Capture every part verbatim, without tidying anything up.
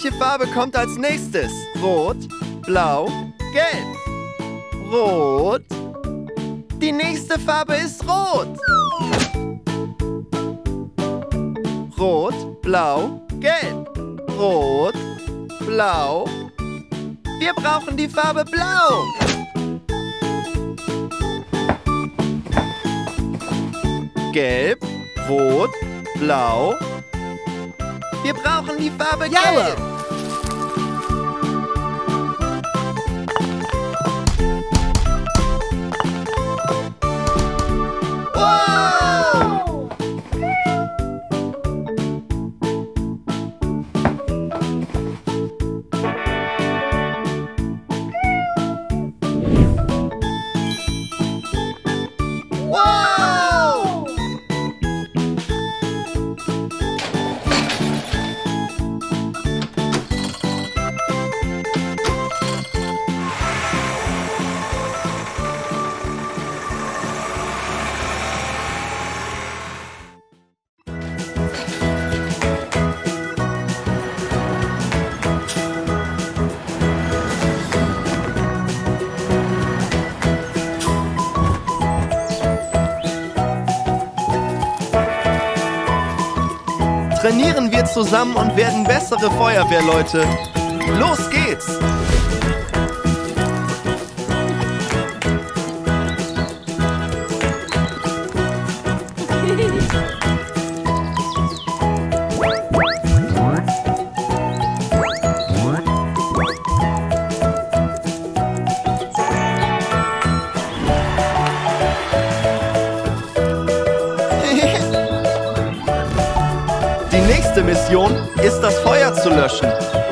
Welche Farbe kommt als nächstes? Rot, blau, gelb. Rot. Die nächste Farbe ist rot. Rot, blau, gelb. Rot, blau. Wir brauchen die Farbe blau. Gelb, rot, blau. Wir brauchen die Farbe gelb. Trainieren wir zusammen und werden bessere Feuerwehrleute. Los geht's! Die nächste Mission ist, das Feuer zu löschen.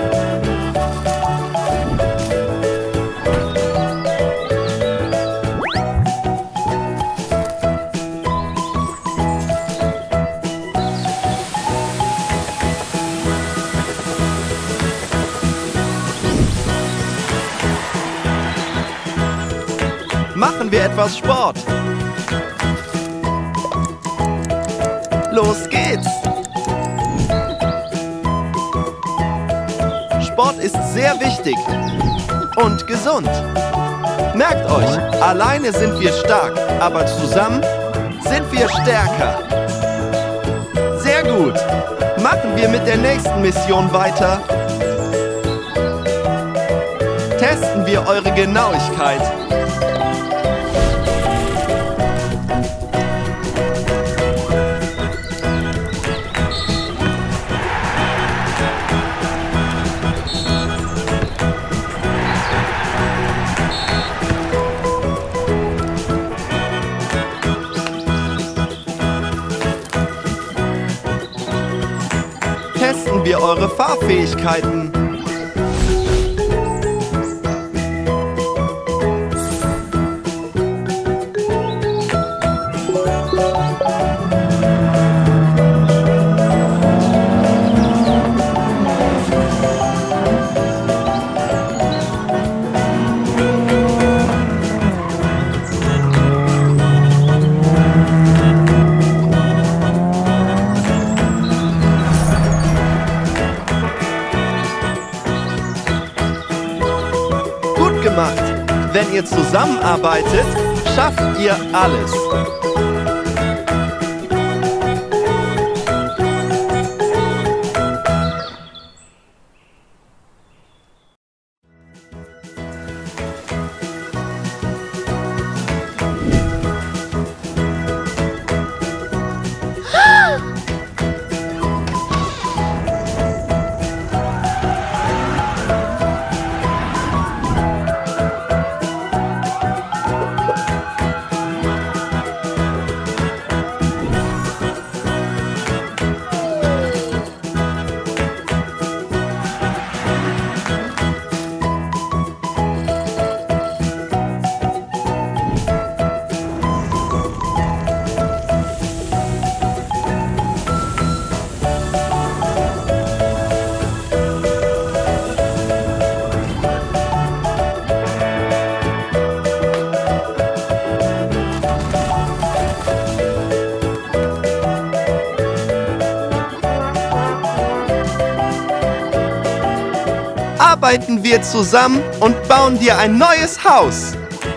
Machen wir etwas Sport. Los geht's! Sport ist sehr wichtig und gesund. Merkt euch, alleine sind wir stark, aber zusammen sind wir stärker. Sehr gut. Machen wir mit der nächsten Mission weiter. Testen wir eure Genauigkeit. Testen wir eure Fahrfähigkeiten. Gemacht. Wenn ihr zusammenarbeitet, schafft ihr alles. arbeiten wir zusammen und bauen dir ein neues Haus.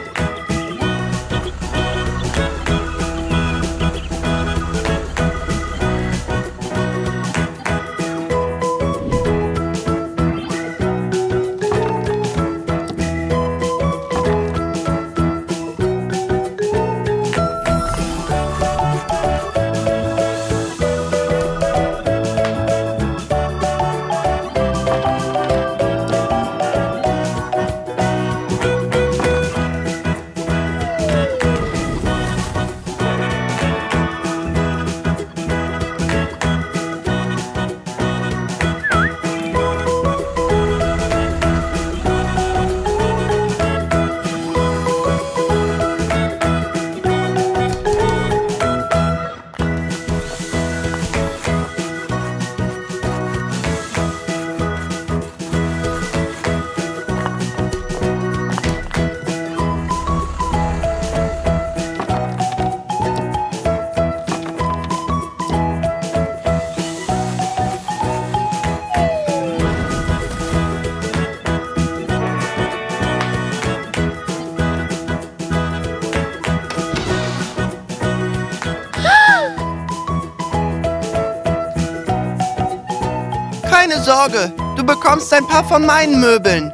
Keine Sorge, du bekommst ein paar von meinen Möbeln.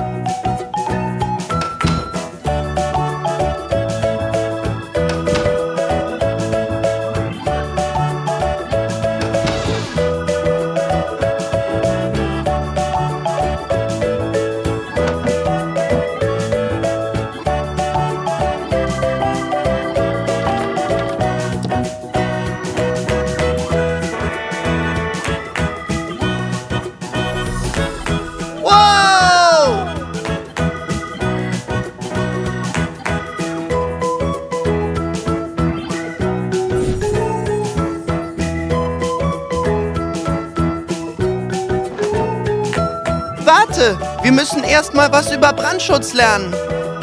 Warte, wir müssen erst mal was über Brandschutz lernen.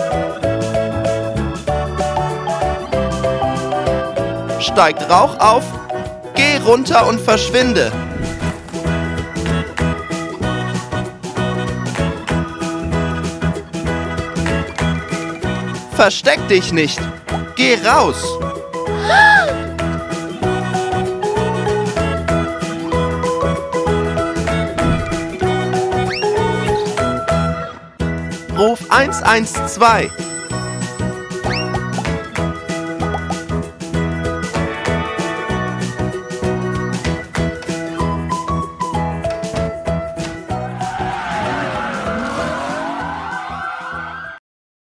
Steigt Rauch auf, geh runter und verschwinde. Versteck dich nicht, geh raus. Ruf eins eins zwei.